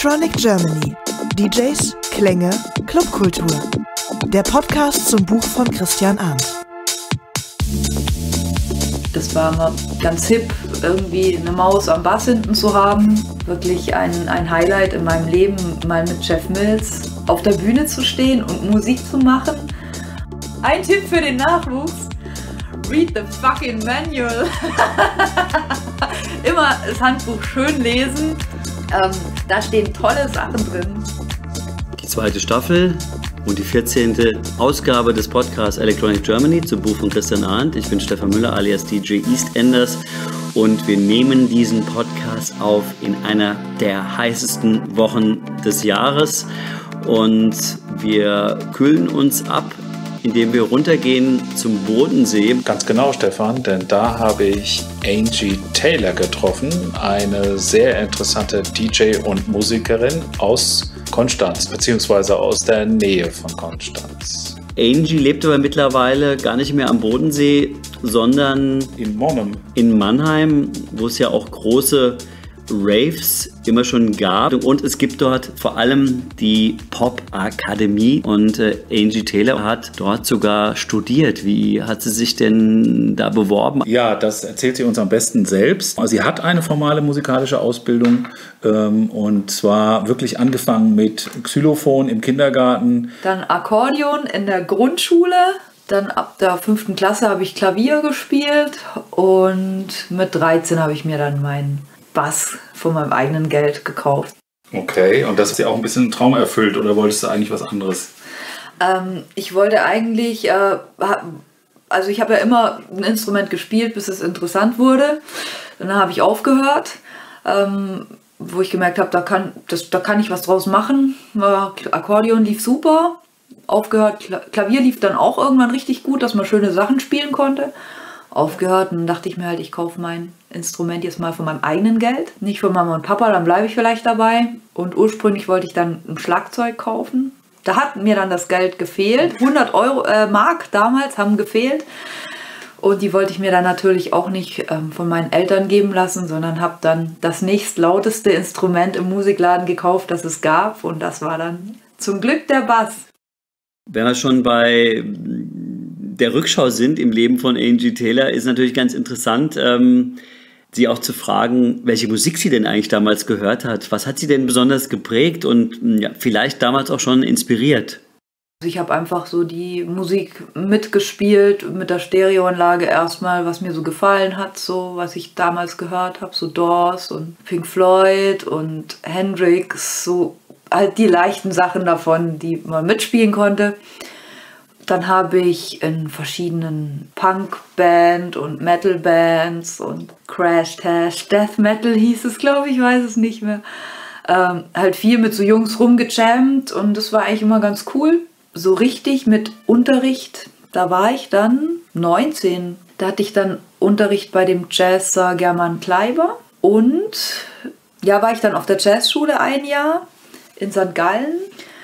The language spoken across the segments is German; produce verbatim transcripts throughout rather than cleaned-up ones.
Electronic Germany. D Js, Klänge, Clubkultur. Der Podcast zum Buch von Christian Arndt. Das war immer ganz hip, irgendwie eine Maus am Bass hinten zu haben. Wirklich ein, ein Highlight in meinem Leben, mal mit Jeff Mills auf der Bühne zu stehen und Musik zu machen. Ein Tipp für den Nachwuchs: read the fucking manual. Immer das Handbuch schön lesen. Ähm, da stehen tolle Sachen drin. Die zweite Staffel und die vierzehnte Ausgabe des Podcasts Electronic Germany zum Buch von Christian Arndt. Ich bin Stefan Müller alias D J EastEnders und wir nehmen diesen Podcast auf in einer der heißesten Wochen des Jahres und wir kühlen uns ab, indem wir runtergehen zum Bodensee. Ganz genau, Stefan, denn da habe ich Angie Taylor getroffen, eine sehr interessante D J und Musikerin aus Konstanz, beziehungsweise aus der Nähe von Konstanz. Angie lebt aber mittlerweile gar nicht mehr am Bodensee, sondern in Monum. In Mannheim, wo es ja auch große Raves immer schon gab, und es gibt dort vor allem die Pop-Akademie und äh, Angie Taylor hat dort sogar studiert. Wie hat sie sich denn da beworben? Ja, das erzählt sie uns am besten selbst. Sie hat eine formale musikalische Ausbildung ähm, und zwar wirklich angefangen mit Xylophon im Kindergarten. Dann Akkordeon in der Grundschule. Dann ab der fünften Klasse habe ich Klavier gespielt und mit dreizehn habe ich mir dann meinen Bass von meinem eigenen Geld gekauft. Okay, und das ist ja auch ein bisschen ein Traum erfüllt, oder wolltest du eigentlich was anderes? Ähm, ich wollte eigentlich, äh, also ich habe ja immer ein Instrument gespielt, bis es interessant wurde. Dann habe ich aufgehört, ähm, wo ich gemerkt habe, da kann, das, da kann ich was draus machen. Akkordeon lief super, aufgehört, Klavier lief dann auch irgendwann richtig gut, dass man schöne Sachen spielen konnte. Aufgehört und dann dachte ich mir halt, ich kaufe mein Instrument jetzt mal von meinem eigenen Geld, nicht von Mama und Papa, dann bleibe ich vielleicht dabei. Und ursprünglich wollte ich dann ein Schlagzeug kaufen. Da hat mir dann das Geld gefehlt. hundert Euro, äh, Mark damals haben gefehlt. Und die wollte ich mir dann natürlich auch nicht ähm, von meinen Eltern geben lassen, sondern habe dann das nächstlauteste Instrument im Musikladen gekauft, das es gab. Und das war dann zum Glück der Bass. Wenn wir schon bei der Rückschau sind im Leben von Angie Taylor, ist natürlich ganz interessant, ähm, sie auch zu fragen, welche Musik sie denn eigentlich damals gehört hat. Was hat sie denn besonders geprägt und ja, vielleicht damals auch schon inspiriert? Ich habe einfach so die Musik mitgespielt, mit der Stereoanlage erstmal, was mir so gefallen hat, so was ich damals gehört habe, so Doors und Pink Floyd und Hendrix, so halt die leichten Sachen davon, die man mitspielen konnte. Dann habe ich in verschiedenen Punk-Band und Metal-Bands und Crash Tash, Death Metal hieß es, glaube ich, weiß es nicht mehr, ähm, halt viel mit so Jungs rumgejammt und das war eigentlich immer ganz cool. So richtig mit Unterricht, da war ich dann neunzehn. Da hatte ich dann Unterricht bei dem Jazzer German Kleiber und ja, war ich dann auf der Jazzschule ein Jahr in Sankt Gallen.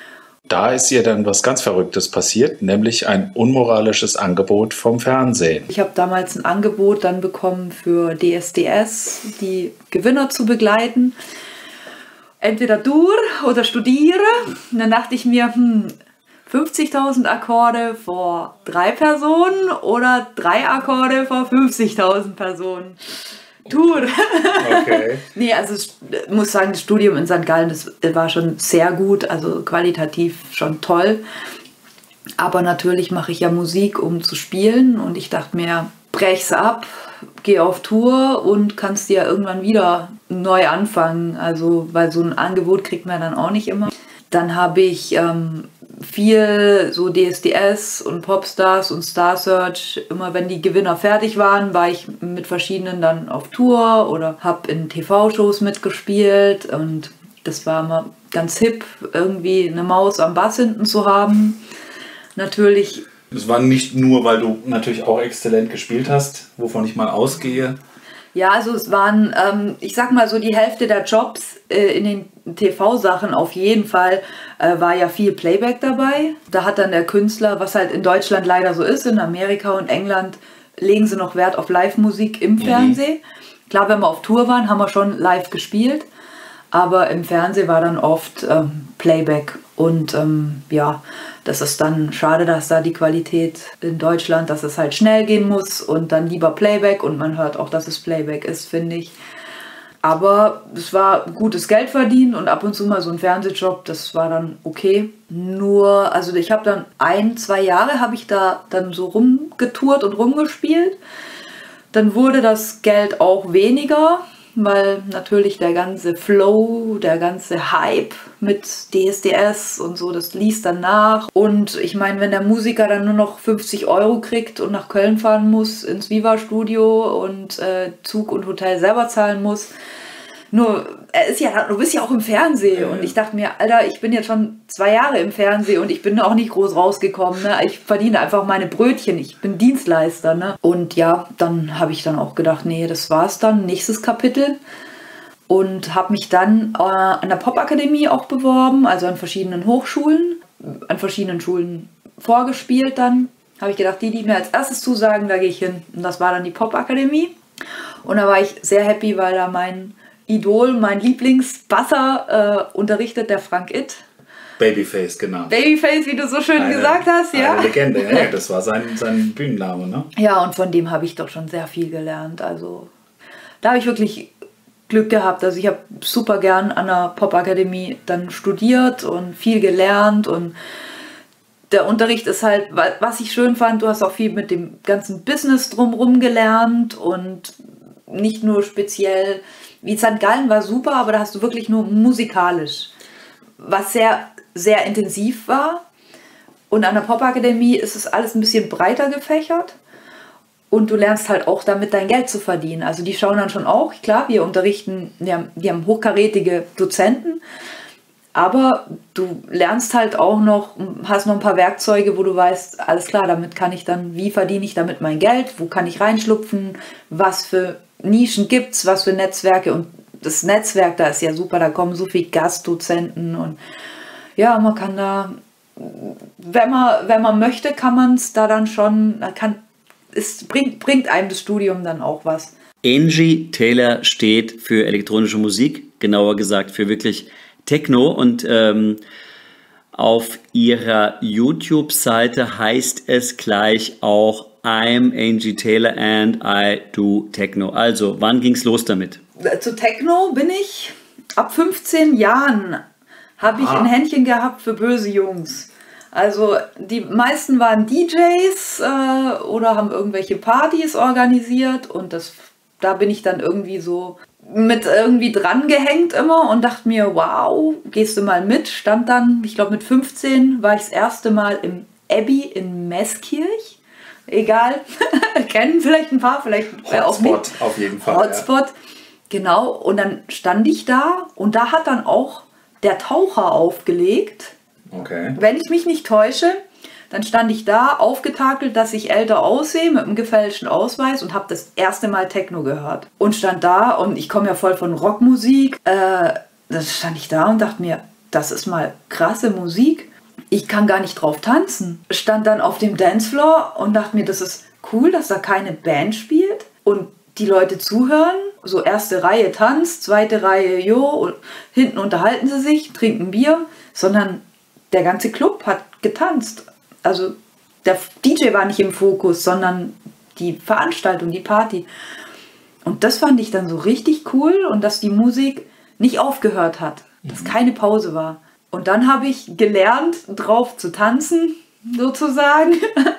Da ist ihr dann was ganz Verrücktes passiert, nämlich ein unmoralisches Angebot vom Fernsehen. Ich habe damals ein Angebot dann bekommen für D S D S, die Gewinner zu begleiten. Entweder durch oder studiere. Und dann dachte ich mir, hm, fünfzigtausend Akkorde vor drei Personen oder drei Akkorde vor fünfzigtausend Personen. Tour. Okay. Nee, also ich muss sagen, das Studium in Sankt Gallen, das war schon sehr gut, also qualitativ schon toll. Aber natürlich mache ich ja Musik, um zu spielen und ich dachte mir, brech's ab, geh auf Tour und kannst dir irgendwann wieder neu anfangen. Also, weil so ein Angebot kriegt man dann auch nicht immer. Dann habe ich ähm, viel so D S D S und Popstars und Star Search. Immer wenn die Gewinner fertig waren, war ich mit verschiedenen dann auf Tour oder habe in T V-Shows mitgespielt. Und das war immer ganz hip, irgendwie eine Maus am Bass hinten zu haben. Natürlich. Das war nicht nur, weil du natürlich auch exzellent gespielt hast, wovon ich mal ausgehe. Ja, also es waren, ähm, ich sag mal so, die Hälfte der Jobs äh, in den T V-Sachen auf jeden Fall äh, war ja viel Playback dabei. Da hat dann der Künstler, was halt in Deutschland leider so ist, in Amerika und England legen sie noch Wert auf Live-Musik im mhm. Fernsehen. Klar, wenn wir auf Tour waren, haben wir schon live gespielt. Aber im Fernsehen war dann oft ähm, Playback. Und ähm, ja, das ist dann schade, dass da die Qualität in Deutschland, dass es halt schnell gehen muss und dann lieber Playback. Und man hört auch, dass es Playback ist, finde ich. Aber es war gutes Geld verdient und ab und zu mal so ein Fernsehjob, das war dann okay. Nur, also ich habe dann ein, zwei Jahre habe ich da dann so rumgetourt und rumgespielt. Dann wurde das Geld auch weniger, weil natürlich der ganze Flow, der ganze Hype mit D S D S und so, das ließ dann nach. Und ich meine, wenn der Musiker dann nur noch fünfzig Euro kriegt und nach Köln fahren muss, ins Viva-Studio und äh, Zug und Hotel selber zahlen muss, nur, er ist ja, du bist ja auch im Fernsehen. Ja, und ich dachte mir, Alter, ich bin jetzt schon zwei Jahre im Fernsehen und ich bin auch nicht groß rausgekommen. Ne? Ich verdiene einfach meine Brötchen, ich bin Dienstleister. Ne? Und ja, dann habe ich dann auch gedacht, nee, das war's dann, nächstes Kapitel. Und habe mich dann äh, an der Popakademie auch beworben, also an verschiedenen Hochschulen, an verschiedenen Schulen vorgespielt dann. Habe ich gedacht, die, die mir als erstes zusagen, da gehe ich hin. Und das war dann die Popakademie. Und da war ich sehr happy, weil da mein Idol, mein Lieblingsbasser äh, unterrichtet, der Frank Itt. Babyface, genau. Babyface, wie du so schön eine, gesagt hast, ja. Eine Legende, ja, das war sein, sein Bühnenname, ne? Ja, und von dem habe ich doch schon sehr viel gelernt. Also da habe ich wirklich Glück gehabt. Also ich habe super gern an der Popakademie dann studiert und viel gelernt und der Unterricht ist halt, was ich schön fand, du hast auch viel mit dem ganzen Business drumherum gelernt und nicht nur speziell, wie Sankt Gallen war super, aber da hast du wirklich nur musikalisch, was sehr, sehr intensiv war. Und an der Popakademie ist es alles ein bisschen breiter gefächert und du lernst halt auch damit dein Geld zu verdienen. Also die schauen dann schon auch, klar, wir unterrichten, wir haben, wir haben hochkarätige Dozenten, aber du lernst halt auch noch, hast noch ein paar Werkzeuge, wo du weißt, alles klar, damit kann ich dann, wie verdiene ich damit mein Geld, wo kann ich reinschlupfen, was für Nischen gibt's, was für Netzwerke, und das Netzwerk, da ist ja super, da kommen so viele Gastdozenten und ja, man kann da, wenn man, wenn man möchte, kann man es da dann schon, kann, es bringt, bringt einem das Studium dann auch was. Angie Taylor steht für elektronische Musik, genauer gesagt für wirklich Techno, und ähm, auf ihrer YouTube-Seite heißt es gleich auch I'm Angie Taylor and I do Techno. Also, wann ging's los damit? Zu Techno bin ich ab fünfzehn Jahren, habe ich ah. ein Händchen gehabt für böse Jungs. Also die meisten waren D Js äh, oder haben irgendwelche Partys organisiert und das, da bin ich dann irgendwie so mit irgendwie dran gehängt immer und dachte mir, wow, gehst du mal mit? Stand dann, ich glaube mit fünfzehn war ich das erste Mal im Abbey in Meßkirch. Egal, kennen vielleicht ein paar, vielleicht auch nicht. Hotspot auf jeden Fall. Hotspot, ja. Genau. Und dann stand ich da und da hat dann auch der Taucher aufgelegt. Okay. Wenn ich mich nicht täusche, dann stand ich da, aufgetakelt, dass ich älter aussehe, mit einem gefälschten Ausweis und habe das erste Mal Techno gehört. Und stand da und ich komme ja voll von Rockmusik. Äh, dann stand ich da und dachte mir, das ist mal krasse Musik. Ich kann gar nicht drauf tanzen. Stand dann auf dem Dancefloor und dachte mir, das ist cool, dass da keine Band spielt und die Leute zuhören. So erste Reihe tanzt, zweite Reihe jo, und hinten unterhalten sie sich, trinken Bier, sondern der ganze Club hat getanzt. Also der D J war nicht im Fokus, sondern die Veranstaltung, die Party. Und das fand ich dann so richtig cool und dass die Musik nicht aufgehört hat, dass keine Pause war. Und dann habe ich gelernt, drauf zu tanzen, sozusagen.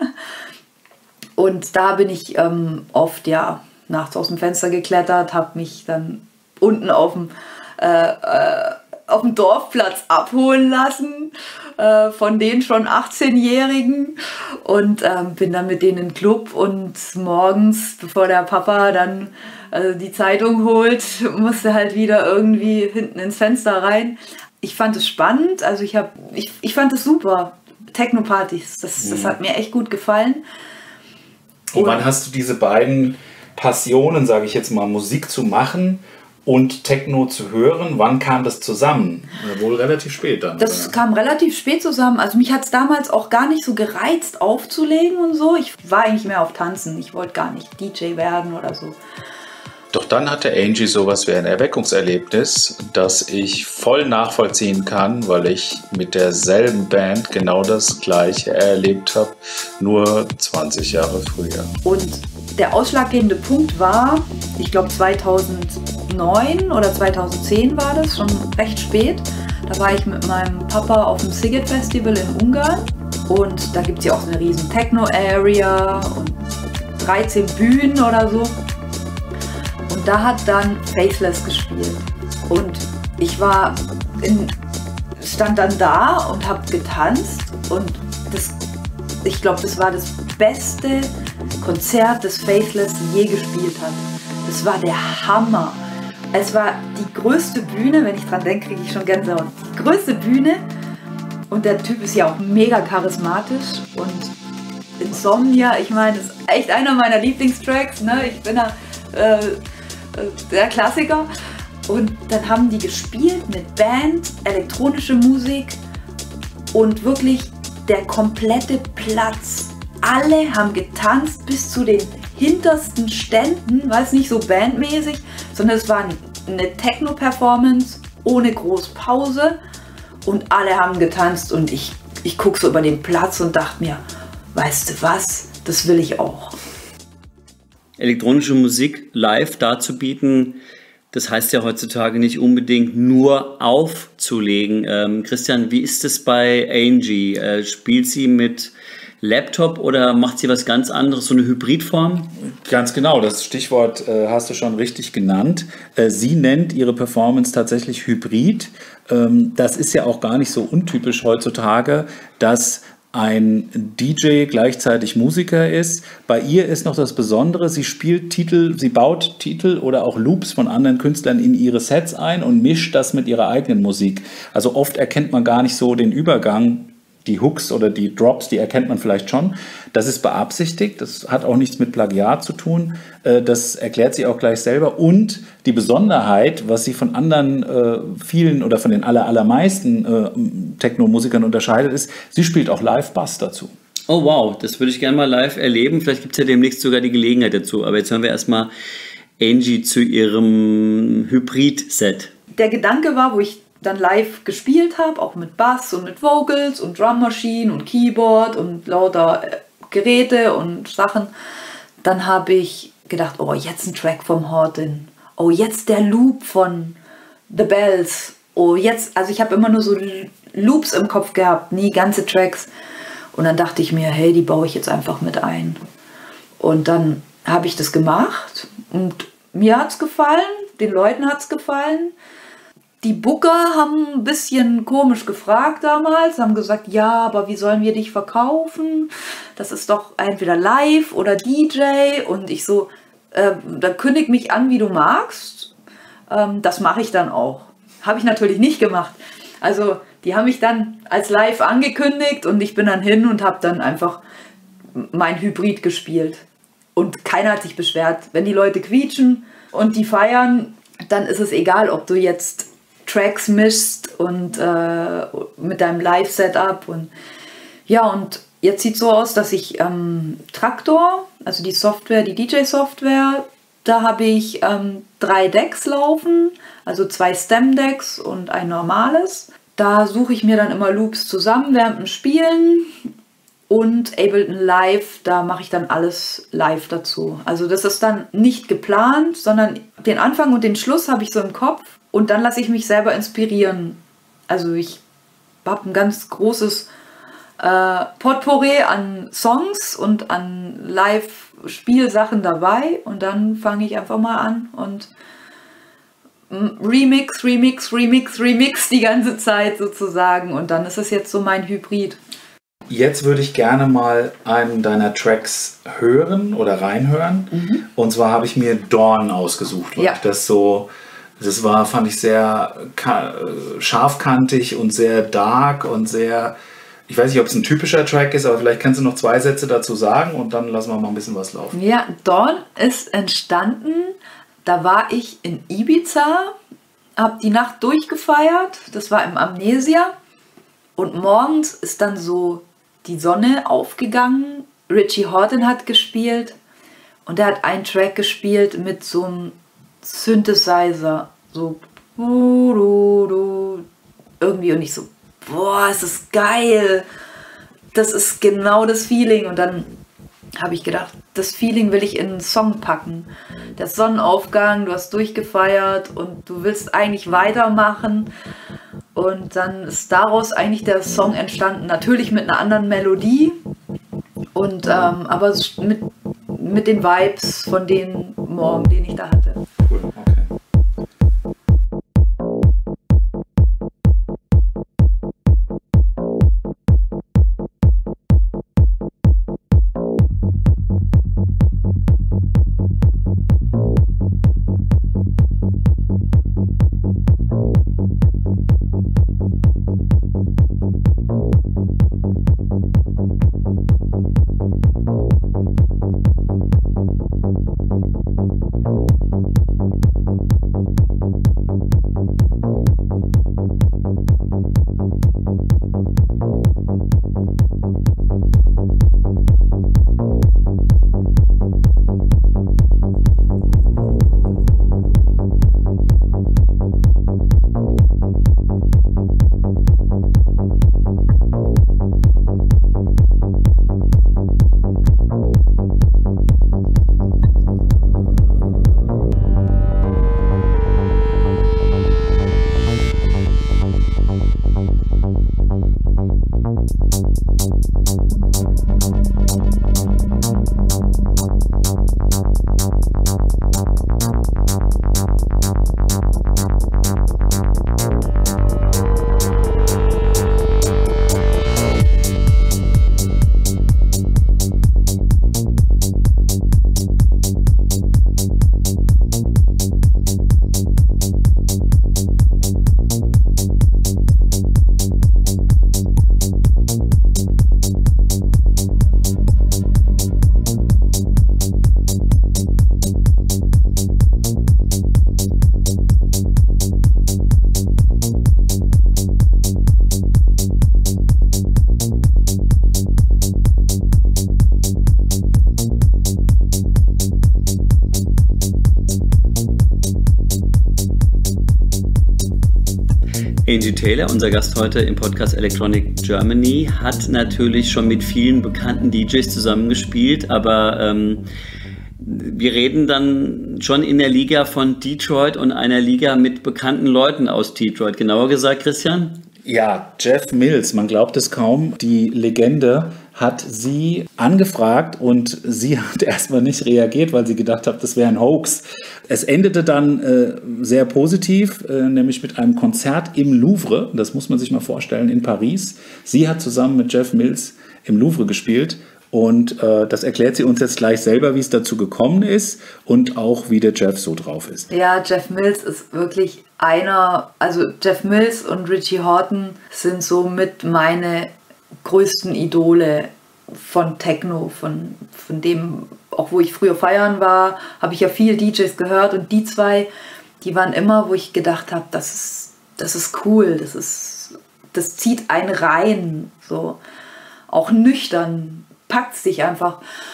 Und da bin ich ähm, oft ja nachts aus dem Fenster geklettert, habe mich dann unten auf dem, äh, äh, auf dem Dorfplatz abholen lassen äh, von den schon achtzehnjährigen und ähm, bin dann mit denen in den Club und morgens, bevor der Papa dann äh, die Zeitung holt, musste halt wieder irgendwie hinten ins Fenster rein. Ich fand es spannend, also ich, hab, ich, ich fand es super. Techno-Partys, das, mhm. das hat mir echt gut gefallen. Und wann hast du diese beiden Passionen, sage ich jetzt mal, Musik zu machen und Techno zu hören, wann kam das zusammen? Wohl relativ spät dann. Das oder? kam relativ spät zusammen. Also mich hat es damals auch gar nicht so gereizt aufzulegen und so. Ich war eigentlich mehr auf Tanzen. Ich wollte gar nicht D J werden oder so. Doch dann hatte Angie sowas wie ein Erweckungserlebnis, das ich voll nachvollziehen kann, weil ich mit derselben Band genau das Gleiche erlebt habe, nur zwanzig Jahre früher. Und der ausschlaggebende Punkt war, ich glaube zweitausendneun oder zweitausendzehn war das, schon recht spät. Da war ich mit meinem Papa auf dem Sziget Festival in Ungarn und da gibt es ja auch so eine riesen Techno-Area und dreizehn Bühnen oder so. Und da hat dann Faithless gespielt. Und ich war in, stand dann da und habe getanzt. Und das, ich glaube, das war das beste Konzert, das Faithless je gespielt hat. Das war der Hammer. Es war die größte Bühne, wenn ich dran denke, kriege ich schon Gänsehaut. Die größte Bühne. Und der Typ ist ja auch mega charismatisch. Und Insomnia, ich meine, das ist echt einer meiner Lieblingstracks. Ne? Ich bin da... Äh, der Klassiker. Und dann haben die gespielt mit Band, elektronische Musik und wirklich der komplette Platz. Alle haben getanzt bis zu den hintersten Ständen, weil es nicht so bandmäßig, sondern es war eine Techno-Performance ohne groß Pause und alle haben getanzt und ich, ich gucke so über den Platz und dachte mir, weißt du was, das will ich auch. Elektronische Musik live darzubieten, das heißt ja heutzutage nicht unbedingt nur aufzulegen. Ähm, Christian, wie ist es bei Angie? Äh, spielt sie mit Laptop oder macht sie was ganz anderes, so eine Hybridform? Ganz genau, das Stichwort äh, hast du schon richtig genannt. Äh, sie nennt ihre Performance tatsächlich Hybrid. Ähm, das ist ja auch gar nicht so untypisch heutzutage, dass ein D J gleichzeitig Musiker ist. Bei ihr ist noch das Besondere, sie spielt Titel, sie baut Titel oder auch Loops von anderen Künstlern in ihre Sets ein und mischt das mit ihrer eigenen Musik. Also oft erkennt man gar nicht so den Übergang. Die Hooks oder die Drops, die erkennt man vielleicht schon. Das ist beabsichtigt, das hat auch nichts mit Plagiat zu tun. Das erklärt sie auch gleich selber. Und die Besonderheit, was sie von anderen äh, vielen oder von den aller, allermeisten äh, Techno-Musikern unterscheidet, ist, sie spielt auch Live-Bass dazu. Oh wow, das würde ich gerne mal live erleben. Vielleicht gibt es ja demnächst sogar die Gelegenheit dazu. Aber jetzt hören wir erstmal Angie zu ihrem Hybrid-Set. Der Gedanke war, wo ich dann live gespielt habe, auch mit Bass und mit Vocals und Drum Machine und Keyboard und lauter Geräte und Sachen. Dann habe ich gedacht, oh, jetzt ein Track vom Horton. Oh, jetzt der Loop von The Bells. Oh, jetzt, also ich habe immer nur so Loops im Kopf gehabt, nie ganze Tracks. Und dann dachte ich mir, hey, die baue ich jetzt einfach mit ein. Und dann habe ich das gemacht und mir hat es gefallen, den Leuten hat es gefallen. Die Booker haben ein bisschen komisch gefragt damals, haben gesagt, ja, aber wie sollen wir dich verkaufen? Das ist doch entweder live oder D J. Und ich so, äh, da kündig mich an, wie du magst. Ähm, das mache ich dann auch. Habe ich natürlich nicht gemacht. Also die haben mich dann als live angekündigt und ich bin dann hin und habe dann einfach mein Hybrid gespielt. Und keiner hat sich beschwert. Wenn die Leute quietschen und die feiern, dann ist es egal, ob du jetzt Tracks mischst und äh, mit deinem Live-Setup. Und ja, und jetzt sieht es so aus, dass ich ähm, Traktor, also die Software, die D J-Software, da habe ich ähm, drei Decks laufen, also zwei Stem-Decks und ein normales. Da suche ich mir dann immer Loops zusammen während dem Spielen. Und Ableton Live, da mache ich dann alles live dazu. Also das ist dann nicht geplant, sondern den Anfang und den Schluss habe ich so im Kopf. Und dann lasse ich mich selber inspirieren. Also ich habe ein ganz großes äh, Potpourri an Songs und an Live-Spielsachen dabei. Und dann fange ich einfach mal an und Remix, Remix, Remix, Remix die ganze Zeit sozusagen. Und dann ist es jetzt so mein Hybrid. Jetzt würde ich gerne mal einen deiner Tracks hören oder reinhören. Mhm. Und zwar habe ich mir Dawn ausgesucht, weil ja. ich das so... Das war, fand ich sehr scharfkantig und sehr dark und sehr, ich weiß nicht, ob es ein typischer Track ist, aber vielleicht kannst du noch zwei Sätze dazu sagen und dann lassen wir mal ein bisschen was laufen. Ja, Dawn ist entstanden, da war ich in Ibiza, habe die Nacht durchgefeiert, das war im Amnesia und morgens ist dann so die Sonne aufgegangen, Richie Horton hat gespielt und er hat einen Track gespielt mit so einem Synthesizer, so irgendwie und ich so, boah, es ist geil, das ist genau das Feeling und dann habe ich gedacht, das Feeling will ich in einen Song packen. Der Sonnenaufgang, du hast durchgefeiert und du willst eigentlich weitermachen und dann ist daraus eigentlich der Song entstanden, natürlich mit einer anderen Melodie und ähm, aber mit, mit den Vibes von den Morgen, den ich da hatte. Cool, okay. Angie Taylor, unser Gast heute im Podcast Electronic Germany, hat natürlich schon mit vielen bekannten D Js zusammengespielt, aber ähm, wir reden dann schon in der Liga von Detroit und einer Liga mit bekannten Leuten aus Detroit. Genauer gesagt, Christian? Ja, Jeff Mills, man glaubt es kaum, die Legende hat sie angefragt und sie hat erstmal nicht reagiert, weil sie gedacht hat, das wäre ein Hoax. Es endete dann äh, sehr positiv, äh, nämlich mit einem Konzert im Louvre, das muss man sich mal vorstellen, in Paris. Sie hat zusammen mit Jeff Mills im Louvre gespielt und äh, das erklärt sie uns jetzt gleich selber, wie es dazu gekommen ist und auch, wie der Jeff so drauf ist. Ja, Jeff Mills ist wirklich einer, also Jeff Mills und Richie Hawtin sind somit meine größten Idole von Techno, von, von dem, auch wo ich früher feiern war, habe ich ja viel D Js gehört und die zwei, die waren immer, wo ich gedacht habe, das ist, das ist cool, das ist, das zieht einen rein, so, auch nüchtern, packt sich einfach.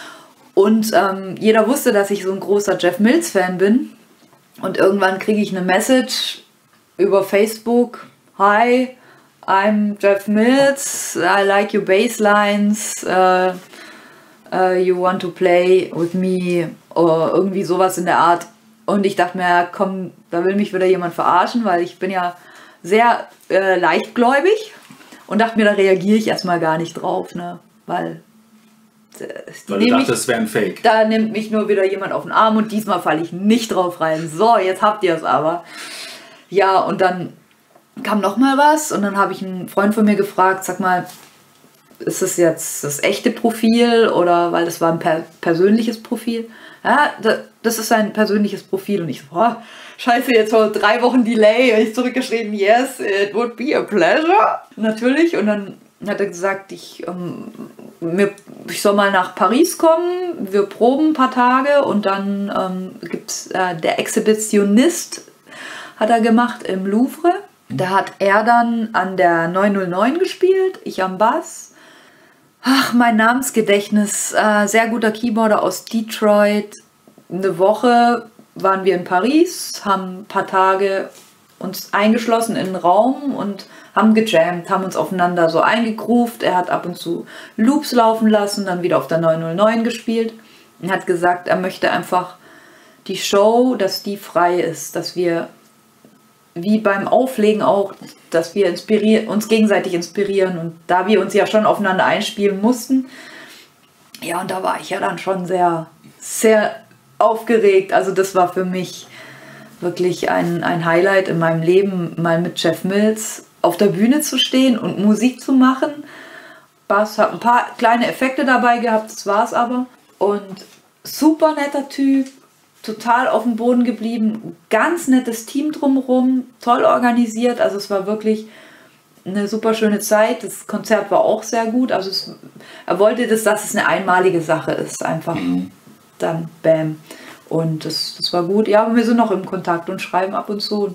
Und ähm, jeder wusste, dass ich so ein großer Jeff Mills-Fan bin. Und irgendwann kriege ich eine Message über Facebook. Hi, I'm Jeff Mills. I like your basslines. Uh, uh, you want to play with me? Oder irgendwie sowas in der Art. Und ich dachte mir, komm, da will mich wieder jemand verarschen, weil ich bin ja sehr äh, leichtgläubig. Und dachte mir, da reagiere ich erstmal gar nicht drauf, ne? Weil... Weil du dachtest, es wäre ein Fake. Da nimmt mich nur wieder jemand auf den Arm und diesmal falle ich nicht drauf rein. So, jetzt habt ihr es aber. Ja, und dann kam noch mal was und dann habe ich einen Freund von mir gefragt, sag mal, ist das jetzt das echte Profil oder, weil das war ein per persönliches Profil? Ja, das ist ein persönliches Profil und ich so, boah, scheiße, jetzt vor drei Wochen Delay und ich zurückgeschrieben, yes, it would be a pleasure. Natürlich, und dann hat er gesagt, ich, ähm, mir, ich soll mal nach Paris kommen, wir proben ein paar Tage und dann ähm, gibt es äh, der Exhibitionist, hat er gemacht im Louvre. Da hat er dann an der neun null neun gespielt, ich am Bass. Ach, mein Namensgedächtnis, äh, sehr guter Keyboarder aus Detroit. Eine Woche waren wir in Paris, haben ein paar Tage uns eingeschlossen in einen Raum und haben gejammt, haben uns aufeinander so eingegroovt. Er hat ab und zu Loops laufen lassen, dann wieder auf der neun null neun gespielt und hat gesagt, er möchte einfach die Show, dass die frei ist, dass wir wie beim Auflegen auch, dass wir inspirieren, uns gegenseitig inspirieren und da wir uns ja schon aufeinander einspielen mussten, ja, und da war ich ja dann schon sehr, sehr aufgeregt. Also das war für mich wirklich ein, ein Highlight in meinem Leben, mal mit Jeff Mills auf der Bühne zu stehen und Musik zu machen. Bass hat ein paar kleine Effekte dabei gehabt, das war's aber. Und super netter Typ, total auf dem Boden geblieben, ganz nettes Team drumherum, toll organisiert. Also es war wirklich eine super schöne Zeit. Das Konzert war auch sehr gut. Also es, er wollte, das, dass es eine einmalige Sache ist. Einfach mhm. dann bam. Und das, das war gut. Ja, wir sind noch im Kontakt und schreiben ab und zu.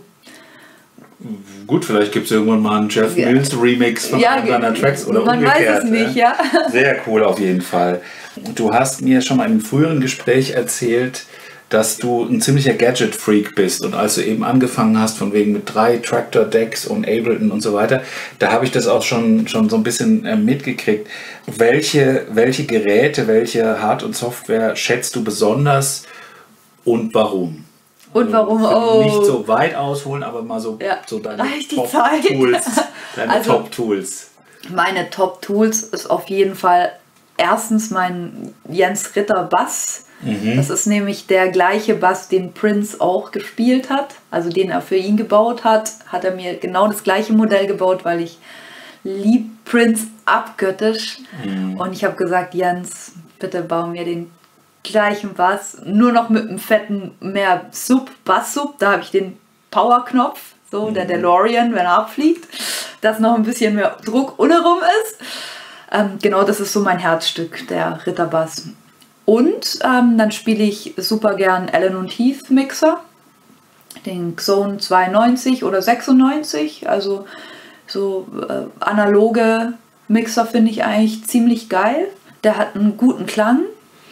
Gut, vielleicht gibt es irgendwann mal einen Jeff ja. Mills Remix von ja, einem deiner Tracks oder man umgekehrt. Man weiß es nicht, ja. Sehr cool auf jeden Fall. Du hast mir schon mal in einem früheren Gespräch erzählt, dass du ein ziemlicher Gadget-Freak bist. Und als du eben angefangen hast, von wegen mit drei Tractor-Decks und Ableton und so weiter, da habe ich das auch schon, schon so ein bisschen äh, mitgekriegt. Welche, welche Geräte, welche Hard- und Software schätzt du besonders und warum? Und warum? Also, oh. Nicht so weit ausholen, aber mal so, ja. so deine Top-Tools. Deine also, Top-Tools. Meine Top-Tools ist auf jeden Fall erstens mein Jens Ritter Bass. Mhm. Das ist nämlich der gleiche Bass, den Prince auch gespielt hat, also den er für ihn gebaut hat, hat er mir genau das gleiche Modell gebaut, weil ich lieb Prince abgöttisch. Mhm. Und ich habe gesagt, Jens, bitte bau mir den gleichen Bass, nur noch mit einem fetten mehr Sub, Bass-Sub, da habe ich den Power-Knopf, so mhm. der DeLorean, wenn er abfliegt, dass noch ein bisschen mehr Druck untenrum ist. Ähm, genau, das ist so mein Herzstück, der Ritterbass. Und ähm, dann spiele ich super gern Allen und Heath Mixer, den Xone zweiundneunzig oder sechsundneunzig, also so äh, analoge Mixer finde ich eigentlich ziemlich geil. Der hat einen guten Klang.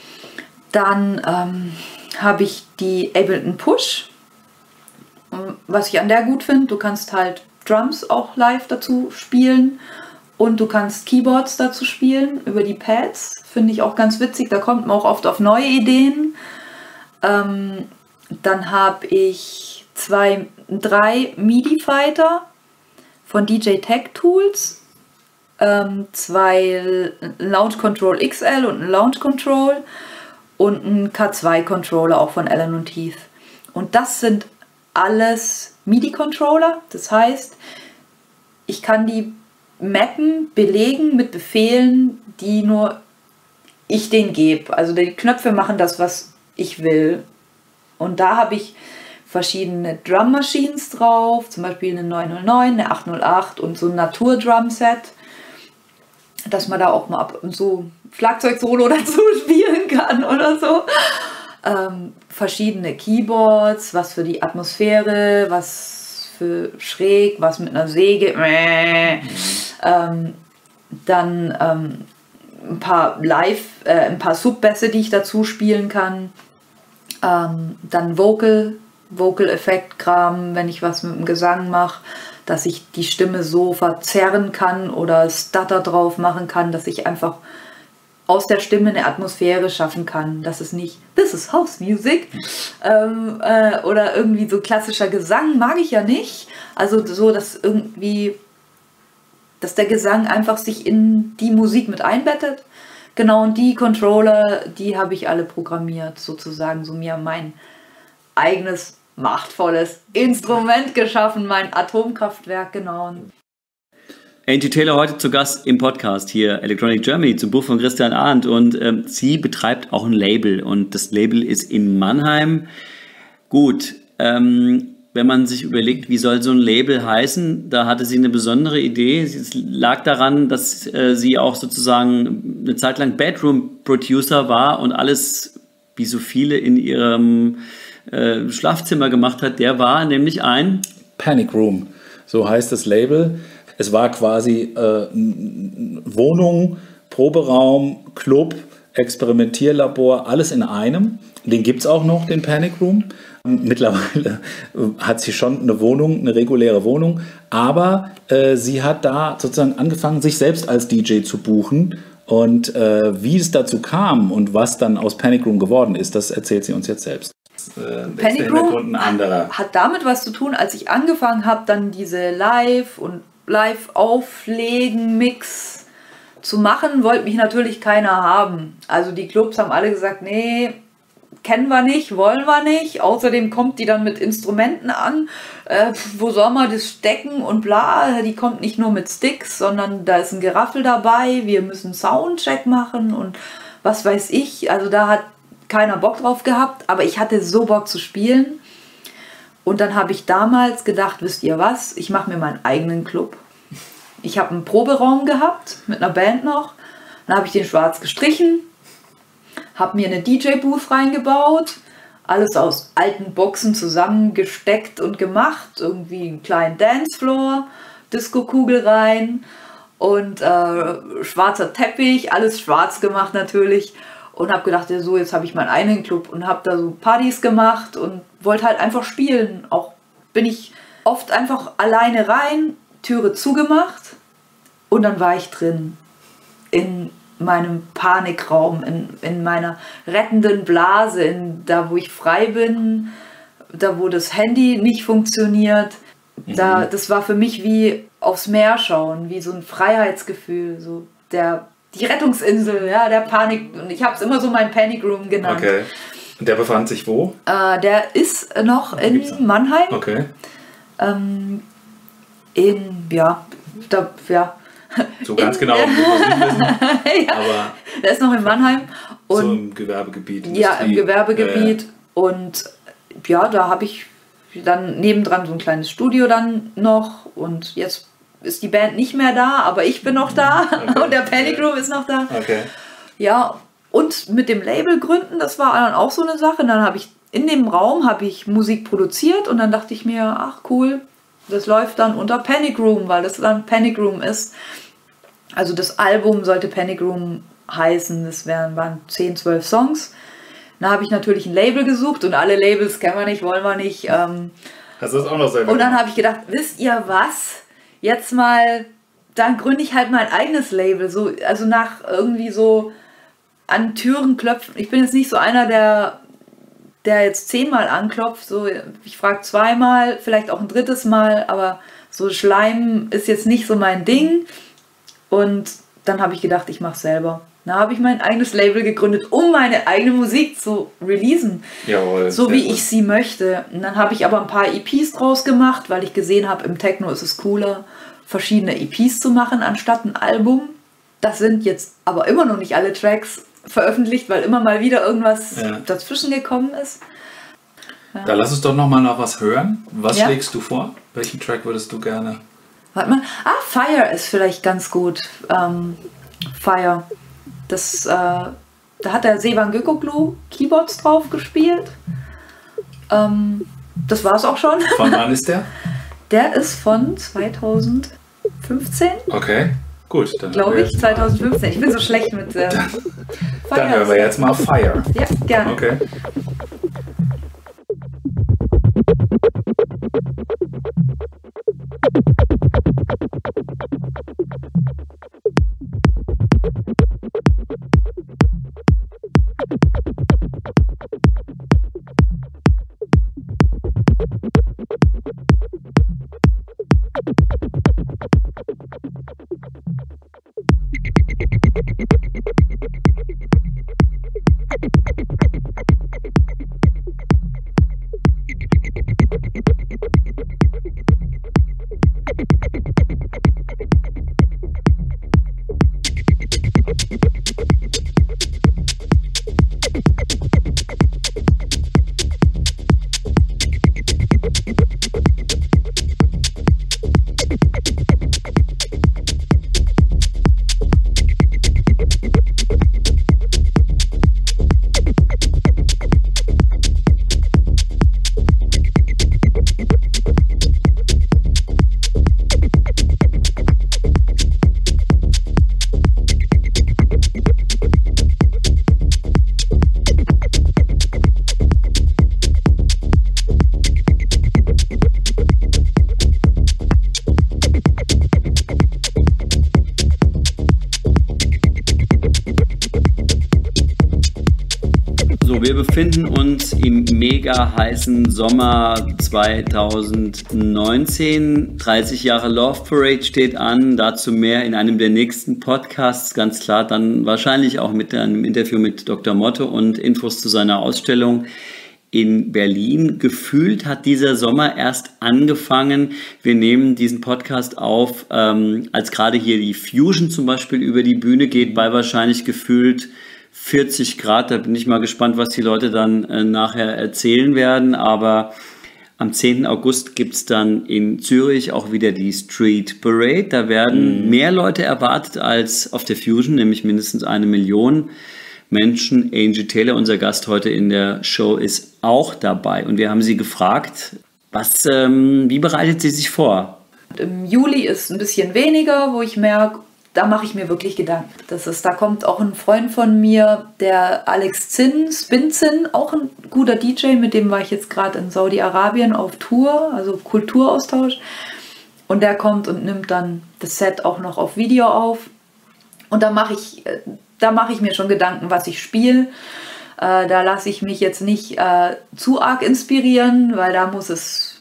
Dann ähm, habe ich die Ableton Push. Was ich an der gut finde, du kannst halt Drums auch live dazu spielen. Und du kannst Keyboards dazu spielen, über die Pads. Finde ich auch ganz witzig. Da kommt man auch oft auf neue Ideen. Ähm, dann habe ich zwei, drei MIDI-Fighter von D J Tech Tools. Ähm, zwei Launch Control X L und ein Launch Control. Und ein K zwei Controller auch von Allen und Heath. Und das sind alles MIDI-Controller. Das heißt, ich kann die mappen, belegen mit Befehlen, die nur ich denen gebe. Also die Knöpfe machen das, was ich will. Und da habe ich verschiedene Drum Machines drauf, zum Beispiel eine neun null neun, eine acht null acht und so ein Natur-Drum-Set, dass man da auch mal ab und zu Schlagzeug-Solo dazu spielen kann oder so. Ähm, verschiedene Keyboards, was für die Atmosphäre, was für schräg, was mit einer Säge. Mhm. Ähm, dann ähm, ein paar Live, äh, ein paar Subbässe, die ich dazu spielen kann. Ähm, dann Vocal, Vocal-Effekt-Kram, wenn ich was mit dem Gesang mache, dass ich die Stimme so verzerren kann oder Stutter drauf machen kann, dass ich einfach aus der Stimme eine Atmosphäre schaffen kann, dass es nicht "This is House Music" ähm, äh, oder irgendwie so klassischer Gesang mag ich ja nicht. Also so, dass irgendwie, dass der Gesang einfach sich in die Musik mit einbettet. Genau, und die Controller, die habe ich alle programmiert, sozusagen, so mir mein eigenes machtvolles Instrument geschaffen, mein Atomkraftwerk, genau. Angie Taylor heute zu Gast im Podcast hier Electronic Germany zum Buch von Christian Arndt und ähm, sie betreibt auch ein Label und das Label ist in Mannheim. Gut, ähm, wenn man sich überlegt, wie soll so ein Label heißen, da hatte sie eine besondere Idee. Es lag daran, dass äh, sie auch sozusagen eine Zeit lang Bedroom-Producer war und alles, wie so viele in ihrem äh, Schlafzimmer gemacht hat. Der war nämlich ein Panic Room, so heißt das Label. Es war quasi äh, Wohnung, Proberaum, Club, Experimentierlabor, alles in einem. Den gibt es auch noch, den Panic Room. Mittlerweile hat sie schon eine Wohnung, eine reguläre Wohnung, aber äh, sie hat da sozusagen angefangen, sich selbst als D J zu buchen. Und äh, wie es dazu kam und was dann aus Panic Room geworden ist, das erzählt sie uns jetzt selbst. Äh, Panic Room hat damit was zu tun, als ich angefangen habe, dann diese Live- und Live-Auflegen-Mix zu machen, wollte mich natürlich keiner haben. Also die Clubs haben alle gesagt, nee, kennen wir nicht, wollen wir nicht. Außerdem kommt die dann mit Instrumenten an. Äh, wo soll man das stecken und bla. Die kommt nicht nur mit Sticks, sondern da ist ein Geraffel dabei. Wir müssen Soundcheck machen und was weiß ich. Also da hat keiner Bock drauf gehabt, aber ich hatte so Bock zu spielen. Und dann habe ich damals gedacht, wisst ihr was, ich mache mir meinen eigenen Club. Ich habe einen Proberaum gehabt, mit einer Band noch. Dann habe ich den schwarz gestrichen, habe mir eine D J-Booth reingebaut, alles aus alten Boxen zusammengesteckt und gemacht. Irgendwie einen kleinen Dancefloor, Disco-Kugel rein und äh, schwarzer Teppich, alles schwarz gemacht natürlich. Und habe gedacht, ja, so, jetzt habe ich meinen eigenen Club und habe da so Partys gemacht und wollte halt einfach spielen. Auch bin ich oft einfach alleine rein, Türe zugemacht und dann war ich drin. In meinem Panikraum, in, in meiner rettenden Blase, in, da wo ich frei bin, da wo das Handy nicht funktioniert. Da, das war für mich wie aufs Meer schauen, wie so ein Freiheitsgefühl, so der... Die Rettungsinsel, ja, der Panik. Und ich habe es immer so mein Panic Room genannt. Okay. Und der befand sich wo? Äh, der ist noch in Mannheim. Okay. Ähm, in, ja, da, ja. So ganz in, genau, muss man nicht wissen. Ja, aber der ist noch in Mannheim. Und, so im Gewerbegebiet. Industrie. Ja, im Gewerbegebiet. Äh. Und ja, da habe ich dann nebendran so ein kleines Studio dann noch. Und jetzt ist die Band nicht mehr da, aber ich bin noch da. Okay. Und der Panic Room ist noch da. Okay. Ja, und mit dem Label gründen, das war dann auch so eine Sache. Dann habe ich in dem Raum habe ich Musik produziert und dann dachte ich mir, ach cool, das läuft dann unter Panic Room, weil das dann Panic Room ist. Also das Album sollte Panic Room heißen, das wären, waren zehn, zwölf Songs. Dann habe ich natürlich ein Label gesucht und alle Labels kennen wir nicht, wollen wir nicht. Ähm, Hast du das auch noch selber Und dann habe ich gedacht, wisst ihr was? Jetzt mal, dann gründe ich halt mein eigenes Label. So, also nach irgendwie so an Türen klopfen. Ich bin jetzt nicht so einer, der, der jetzt zehnmal anklopft. So, ich frage zweimal, vielleicht auch ein drittes Mal, aber so Schleim ist jetzt nicht so mein Ding. Und dann habe ich gedacht, ich mache es selber. Dann habe ich mein eigenes Label gegründet, um meine eigene Musik zu releasen. Jawohl, so wie gut. ich sie möchte. Und dann habe ich aber ein paar E Ps draus gemacht, weil ich gesehen habe, im Techno ist es cooler, verschiedene E Ps zu machen, anstatt ein Album. Das sind jetzt aber immer noch nicht alle Tracks veröffentlicht, weil immer mal wieder irgendwas ja. dazwischen gekommen ist. Ja. Da lass uns doch noch mal noch was hören. Was ja. schlägst du vor? Welchen Track würdest du gerne? Warte mal. Ah, Fire ist vielleicht ganz gut. Ähm, Fire. Das, äh, da hat der Sevan Gökoglu Keyboards drauf gespielt. Ähm, das war's auch schon. Von wann ist der? Der ist von zweitausendfünfzehn. Okay, gut. Glaube ich, zweitausendfünfzehn. Ich bin so schlecht mit äh, Dann, dann hören wir jetzt mal Fire. Ja, gerne. Okay. wir befinden uns im mega heißen Sommer zweitausendneunzehn. dreißig Jahre Love Parade steht an, dazu mehr in einem der nächsten Podcasts, ganz klar dann wahrscheinlich auch mit einem Interview mit Doktor Motte und Infos zu seiner Ausstellung in Berlin. Gefühlt hat dieser Sommer erst angefangen. Wir nehmen diesen Podcast auf, ähm, als gerade hier die Fusion zum Beispiel über die Bühne geht, bei wahrscheinlich gefühlt vierzig Grad. Da bin ich mal gespannt, was die Leute dann äh, nachher erzählen werden. Aber am zehnten August gibt es dann in Zürich auch wieder die Street Parade. Da werden mhm. mehr Leute erwartet als auf der Fusion, nämlich mindestens eine Million Menschen. Angie Taylor, unser Gast heute in der Show, ist auch dabei. Und wir haben sie gefragt, was, ähm, wie bereitet sie sich vor? Im Juli ist ein bisschen weniger, wo ich merke, da mache ich mir wirklich Gedanken. Das ist, da kommt auch ein Freund von mir, der Alex Zinn, Spin Zinn, auch ein guter D J, mit dem war ich jetzt gerade in Saudi-Arabien auf Tour, also Kulturaustausch. Und der kommt und nimmt dann das Set auch noch auf Video auf. Und da mache ich... Da mache ich mir schon Gedanken, was ich spiele. Äh, da lasse ich mich jetzt nicht äh, zu arg inspirieren, weil da muss es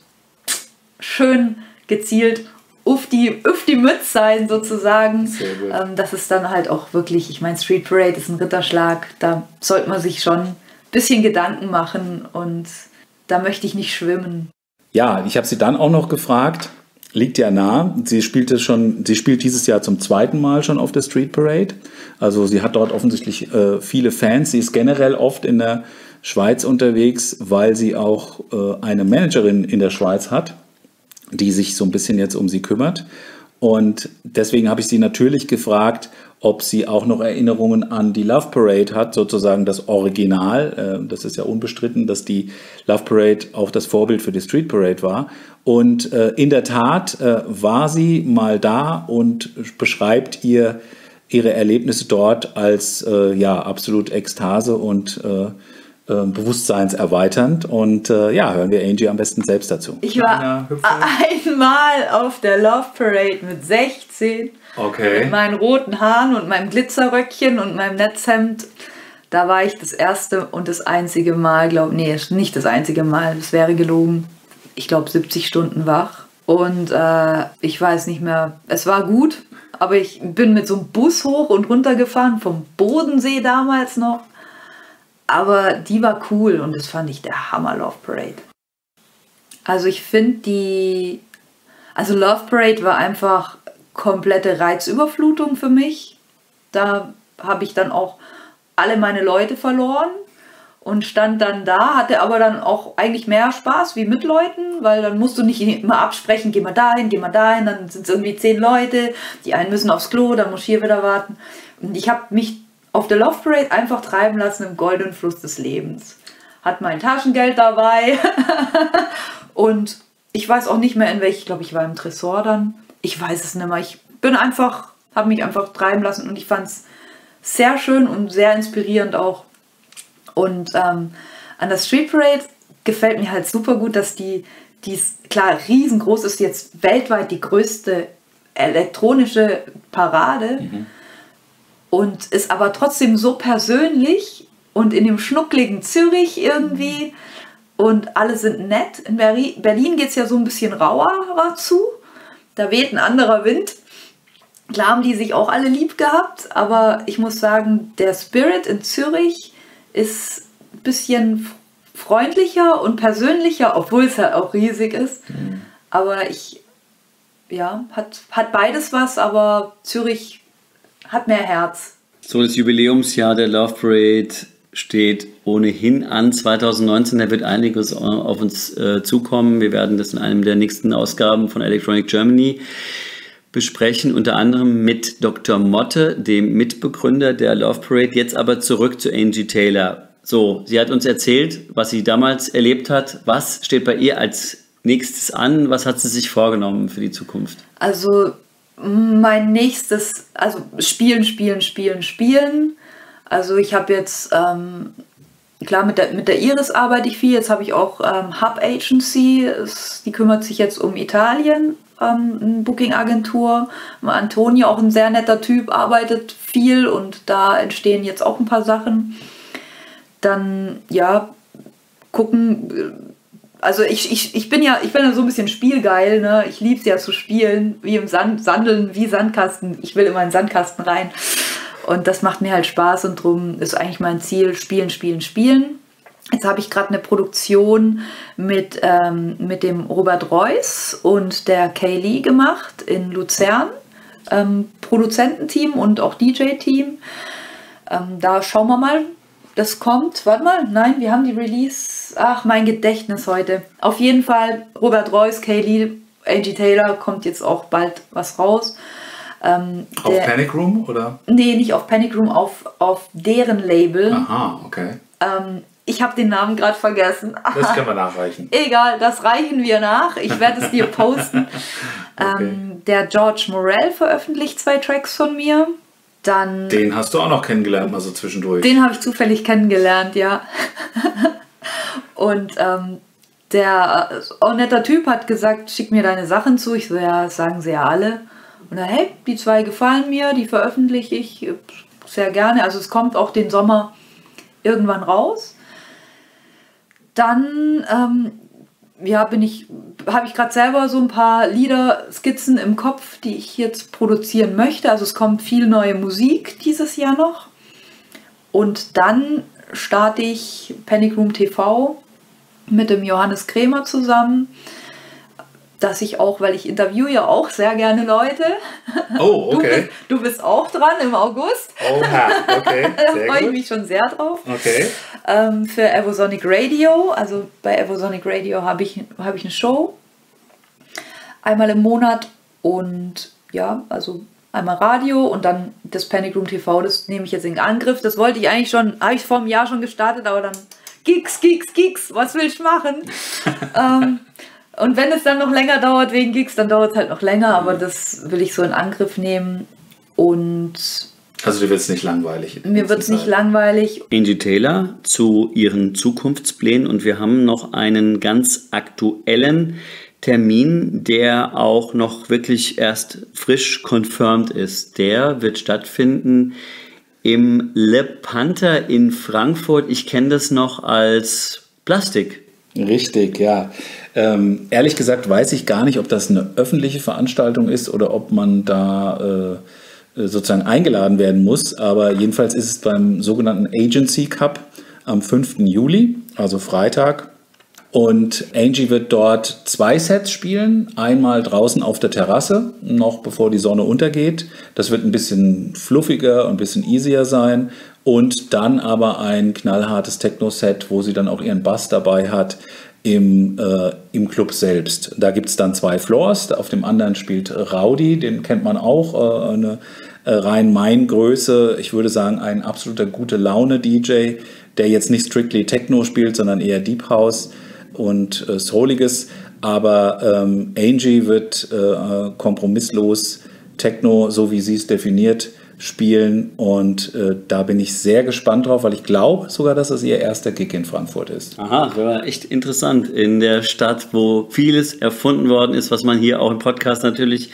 schön gezielt auf die, auf die Mütze sein, sozusagen. Sehr gut. Ähm, das ist dann halt auch wirklich, ich meine, Street Parade ist ein Ritterschlag. Da sollte man sich schon ein bisschen Gedanken machen und da möchte ich nicht schwimmen. Ja, ich habe sie dann auch noch gefragt, liegt ja nah. Sie spielte schon, sie spielt dieses Jahr zum zweiten Mal schon auf der Street Parade. Also sie hat dort offensichtlich äh, viele Fans. Sie ist generell oft in der Schweiz unterwegs, weil sie auch äh, eine Managerin in der Schweiz hat, die sich so ein bisschen jetzt um sie kümmert. Und deswegen habe ich sie natürlich gefragt, ob sie auch noch Erinnerungen an die Love Parade hat, sozusagen das Original. Das ist ja unbestritten, dass die Love Parade auch das Vorbild für die Street Parade war. Und in der Tat war sie mal da und beschreibt ihr ihre Erlebnisse dort als ja, absolut Ekstase und bewusstseinserweiternd. Und ja, hören wir Angie am besten selbst dazu. Ich war einmal auf der Love Parade mit sechzehn. Okay. Mit meinen roten Haaren und meinem Glitzerröckchen und meinem Netzhemd. Da war ich das erste und das einzige Mal, glaube nee, nicht das einzige Mal, das wäre gelogen. Ich glaube siebzig Stunden wach. Und äh, ich weiß nicht mehr, es war gut, aber ich bin mit so einem Bus hoch und runter gefahren, vom Bodensee damals noch. Aber die war cool und das fand ich der Hammer, Love Parade. Also ich finde die, also Love Parade war einfach komplette Reizüberflutung für mich. Da habe ich dann auch alle meine Leute verloren und stand dann da, hatte aber dann auch eigentlich mehr Spaß wie mit Leuten, weil dann musst du nicht immer absprechen, geh mal dahin, geh mal dahin, dann sind es irgendwie zehn Leute, die einen müssen aufs Klo, dann muss ich hier wieder warten. Und ich habe mich auf der Love Parade einfach treiben lassen im goldenen Fluss des Lebens. Hat mein Taschengeld dabei und ich weiß auch nicht mehr in welch, ich glaube ich war im Tresor dann. Ich weiß es nicht mehr. Ich bin einfach, habe mich einfach treiben lassen und ich fand es sehr schön und sehr inspirierend auch. Und ähm, an der Street Parade gefällt mir halt super gut, dass die, die ist, klar, riesengroß ist, jetzt weltweit die größte elektronische Parade mhm. und ist aber trotzdem so persönlich und in dem schnuckligen Zürich irgendwie und alle sind nett. In Berlin geht es ja so ein bisschen rauer zu. Da weht ein anderer Wind. Klar haben die sich auch alle lieb gehabt, aber ich muss sagen, der Spirit in Zürich ist ein bisschen freundlicher und persönlicher, obwohl es halt auch riesig ist. Mhm. Aber ich, ja, hat, hat beides was, aber Zürich hat mehr Herz. So, das Jubiläumsjahr der Love Parade steht ohnehin an. zwanzig neunzehn, da wird einiges auf uns äh, zukommen. Wir werden das in einem der nächsten Ausgaben von Electronic Germany besprechen, unter anderem mit Doktor Motte, dem Mitbegründer der Love Parade. Jetzt aber zurück zu Angie Taylor. So, sie hat uns erzählt, was sie damals erlebt hat. Was steht bei ihr als nächstes an? Was hat sie sich vorgenommen für die Zukunft? Also mein nächstes, also spielen, spielen, spielen, spielen. Also ich habe jetzt, ähm, klar mit der, mit der Iris arbeite ich viel, jetzt habe ich auch ähm, Hub Agency, es, die kümmert sich jetzt um Italien, ähm, eine Booking-Agentur. Antonio, auch ein sehr netter Typ, arbeitet viel und da entstehen jetzt auch ein paar Sachen. dann, ja, gucken. Also ich, ich, ich bin ja ich bin ja so ein bisschen spielgeil, ne? Ich liebe es ja zu spielen, wie im Sand, Sandeln, wie Sandkasten. Ich will immer in den Sandkasten rein. Und das macht mir halt Spaß und drum ist eigentlich mein Ziel, spielen, spielen, spielen. Jetzt habe ich gerade eine Produktion mit, ähm, mit dem Robert Reuss und der Kay Lee gemacht in Luzern. Ähm, Produzententeam und auch D J-Team. Ähm, da schauen wir mal, das kommt. Warte mal, nein, wir haben die Release. Ach, mein Gedächtnis heute. Auf jeden Fall Robert Reuss, Kay Lee, Angie Taylor, kommt jetzt auch bald was raus. Ähm, auf der, Panic Room, oder? Nee, nicht auf Panic Room, auf, auf deren Label. Aha, okay. Ähm, ich habe den Namen gerade vergessen. Das können wir nachreichen. Egal, das reichen wir nach. Ich werde es dir posten. okay. ähm, der George Morell veröffentlicht zwei Tracks von mir. Dann, den hast du auch noch kennengelernt, mal so zwischendurch. Den habe ich zufällig kennengelernt, ja. Und ähm, der äh, netter Typ hat gesagt, schick mir deine Sachen zu. Ich so, ja, das sagen sie ja alle. Und dann, hey, die zwei gefallen mir, die veröffentliche ich sehr gerne. Also es kommt auch den Sommer irgendwann raus. Dann ähm, ja, bin ich, habe ich gerade selber so ein paar Lieder, Skizzen im Kopf, die ich jetzt produzieren möchte. Also es kommt viel neue Musik dieses Jahr noch. Und dann starte ich Panic Room T V mit dem Johannes Krämer zusammen. Dass ich auch, weil ich interviewe ja auch sehr gerne Leute. Oh, okay. Du bist, du bist auch dran im August. Oha, okay. Da Sehr freue ich gut. mich schon sehr drauf. Okay. Ähm, für Evosonic Radio. Also bei Evosonic Radio habe ich, hab ich eine Show. Einmal im Monat. Und ja, also einmal Radio und dann das Panic Room T V. Das nehme ich jetzt in Angriff. Das wollte ich eigentlich schon, habe ich vor einem Jahr schon gestartet, aber dann Gigs, Gigs, Gigs. Was will ich machen? ähm, Und wenn es dann noch länger dauert wegen Gigs, dann dauert es halt noch länger, aber das will ich so in Angriff nehmen. Und also dir wird es nicht langweilig? Mir wird es nicht langweilig. Angie Taylor zu ihren Zukunftsplänen und wir haben noch einen ganz aktuellen Termin, der auch noch wirklich erst frisch confirmed ist. Der wird stattfinden im Le Panther in Frankfurt. Ich kenne das noch als Plastik. Richtig, ja. Ähm, ehrlich gesagt weiß ich gar nicht, ob das eine öffentliche Veranstaltung ist oder ob man da äh, sozusagen eingeladen werden muss. Aber jedenfalls ist es beim sogenannten Agency Cup am fünften Juli, also Freitag. Und Angie wird dort zwei Sets spielen. Einmal draußen auf der Terrasse, noch bevor die Sonne untergeht. Das wird ein bisschen fluffiger und ein bisschen easier sein. Und dann aber ein knallhartes Techno-Set, wo sie dann auch ihren Bass dabei hat im, äh, im Club selbst. Da gibt es dann zwei Floors. Auf dem anderen spielt Rowdy, den kennt man auch, äh, eine äh, rein Main-Größe. Ich würde sagen, ein absoluter gute-Laune-D J, der jetzt nicht strictly Techno spielt, sondern eher Deep House und äh, Souliges. Aber ähm, Angie wird äh, kompromisslos Techno, so wie sie es definiert, spielen und äh, da bin ich sehr gespannt drauf, weil ich glaube sogar, dass es ihr erster Gig in Frankfurt ist. Aha, das war echt interessant. In der Stadt, wo vieles erfunden worden ist, was man hier auch im Podcast natürlich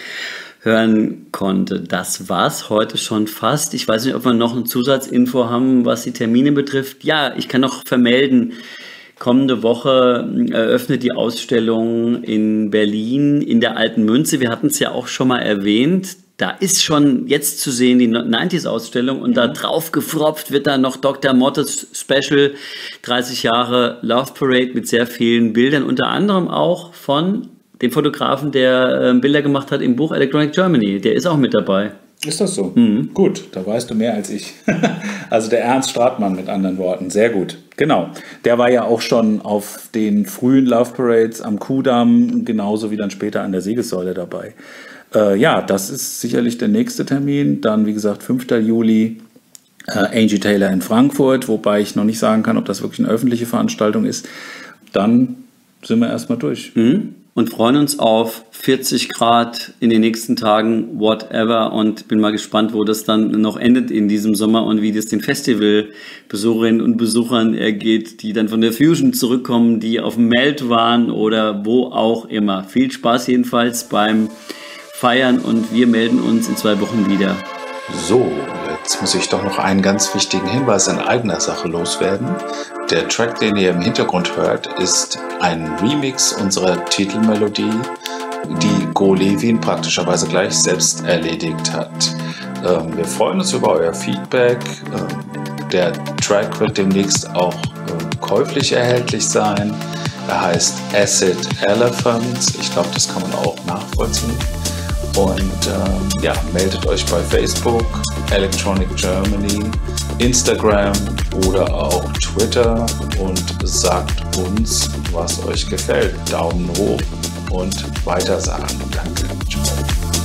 hören konnte. Das war's heute schon fast. Ich weiß nicht, ob wir noch eine Zusatzinfo haben, was die Termine betrifft. Ja, ich kann noch vermelden, kommende Woche eröffnet die Ausstellung in Berlin in der Alten Münze. Wir hatten es ja auch schon mal erwähnt. Da ist schon jetzt zu sehen die neunziger-Ausstellung und da drauf gefropft wird dann noch Doktor Mottes Special, dreißig Jahre Love Parade mit sehr vielen Bildern, unter anderem auch von dem Fotografen, der Bilder gemacht hat im Buch Electronic Germany. Der ist auch mit dabei. Ist das so? Mhm. Gut, da weißt du mehr als ich. Also der Ernst Stratmann mit anderen Worten. Sehr gut. Genau. Der war ja auch schon auf den frühen Love Parades am Kudamm, genauso wie dann später an der Siegessäule dabei. Äh, ja, das ist sicherlich der nächste Termin. Dann, wie gesagt, fünfter Juli, äh, Angie Taylor in Frankfurt, wobei ich noch nicht sagen kann, ob das wirklich eine öffentliche Veranstaltung ist. Dann sind wir erstmal durch. Mhm. Und freuen uns auf vierzig Grad in den nächsten Tagen, whatever. Und bin mal gespannt, wo das dann noch endet in diesem Sommer und wie das den Festivalbesucherinnen und Besuchern ergeht, die dann von der Fusion zurückkommen, die auf dem Melt waren oder wo auch immer. Viel Spaß jedenfalls beim Feiern und wir melden uns in zwei Wochen wieder. So, Jetzt muss ich doch noch einen ganz wichtigen Hinweis in eigener Sache loswerden. Der Track, den ihr im Hintergrund hört, ist ein Remix unserer Titelmelodie, die Go Levin praktischerweise gleich selbst erledigt hat. Ähm, wir freuen uns über euer Feedback. Ähm, der Track wird demnächst auch äh, käuflich erhältlich sein. Er heißt Acid Elephants. Ich glaube, das kann man auch nachvollziehen. Und ähm, ja, meldet euch bei Facebook, Electronic Germany, Instagram oder auch Twitter und sagt uns, was euch gefällt. Daumen hoch und weitersagen. Danke. Ciao.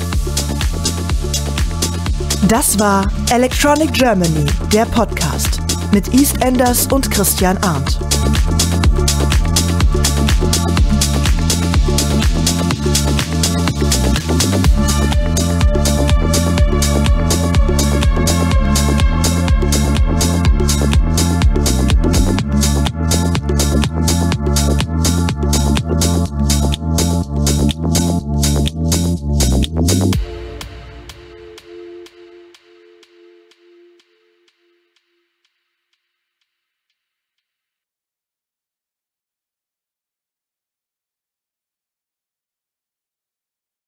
Das war Electronic Germany, der Podcast mit EastEnders und Christian Arndt.